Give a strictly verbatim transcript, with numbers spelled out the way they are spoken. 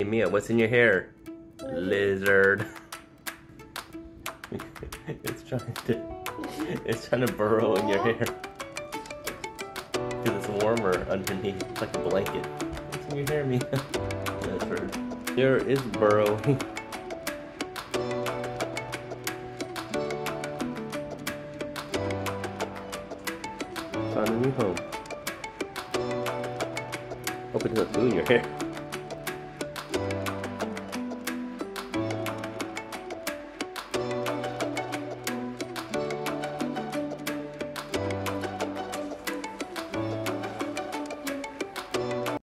Hey Mia, what's in your hair? Lizard. It's trying to it's trying to burrow in your hair. Because it's warmer underneath. It's like a blanket. What's in your hair, Mia? Lizard. Here is burrowing. Found a new home. Hope it doesn't ruin your hair.